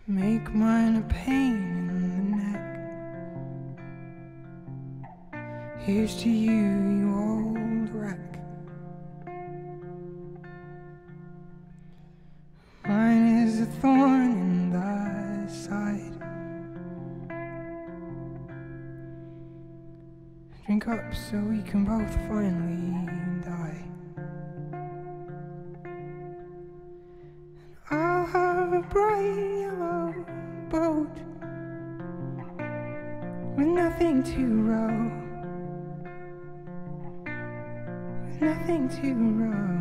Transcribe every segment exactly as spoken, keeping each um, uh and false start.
Make mine a pain in the neck. Here's to you, you old wreck. Mine is a thorn in thy side. Drink up so we can both finally die. I'll have a bright yellow boat with nothing to row, with nothing to row.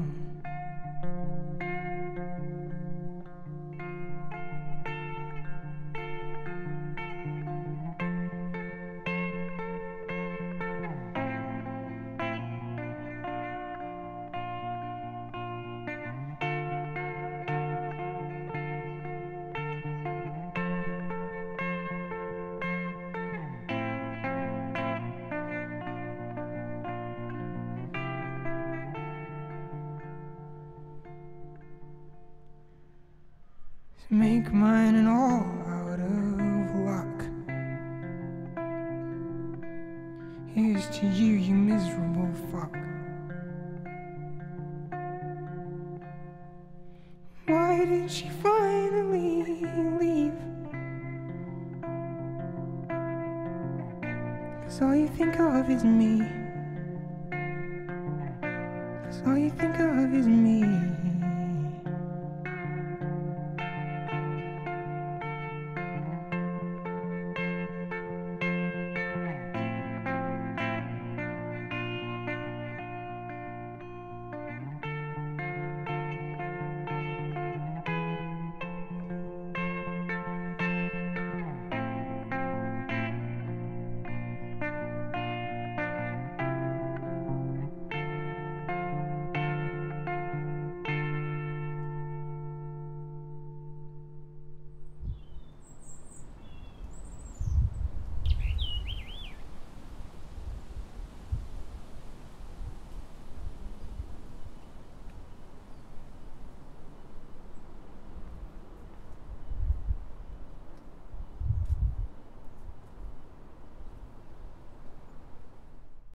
Make mine an all out of luck. Here's to you, you miserable fuck. Why did she finally leave? 'Cause all you think of is me. 'Cause all you think of is me.